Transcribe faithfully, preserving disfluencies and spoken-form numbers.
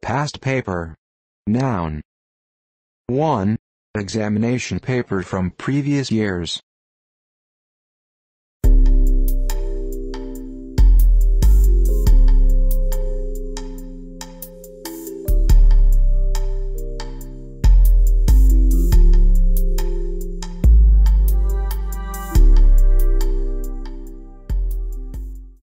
Past paper. Noun. one. Examination paper from previous years.